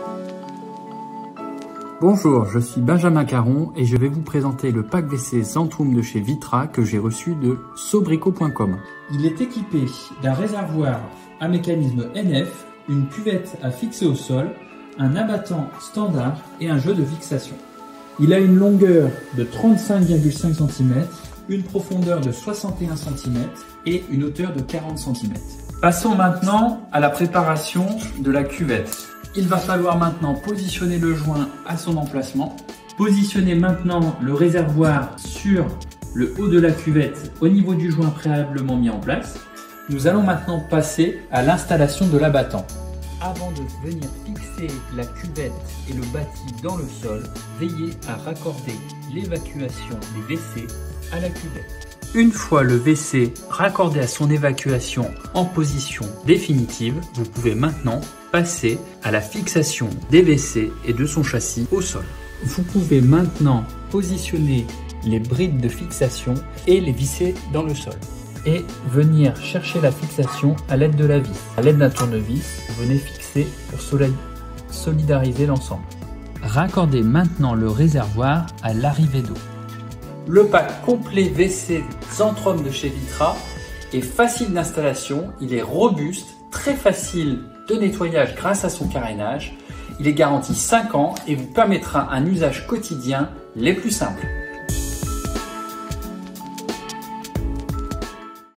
Bonjour, je suis Benjamin Caron et je vais vous présenter le pack WC Zentrum de chez Vitra que j'ai reçu de sobrico.com. Il est équipé d'un réservoir à mécanisme NF, une cuvette à fixer au sol, un abattant standard et un jeu de fixation. Il a une longueur de 35,5 cm, une profondeur de 61 cm et une hauteur de 40 cm. Passons maintenant à la préparation de la cuvette. Il va falloir maintenant positionner le joint à son emplacement. Positionner maintenant le réservoir sur le haut de la cuvette au niveau du joint préalablement mis en place. Nous allons maintenant passer à l'installation de l'abattant. Avant de venir fixer la cuvette et le bâti dans le sol, veillez à raccorder l'évacuation des WC à la cuvette. Une fois le WC raccordé à son évacuation en position définitive, vous pouvez maintenant passer à la fixation des WC et de son châssis au sol. Vous pouvez maintenant positionner les brides de fixation et les visser dans le sol. Et venir chercher la fixation à l'aide de la vis. À l'aide d'un tournevis, vous venez fixer pour solidariser l'ensemble. Raccordez maintenant le réservoir à l'arrivée d'eau. Le pack complet WC Zentrum de chez Vitra est facile d'installation, il est robuste, très facile de nettoyage grâce à son carénage. Il est garanti 5 ans et vous permettra un usage quotidien les plus simples.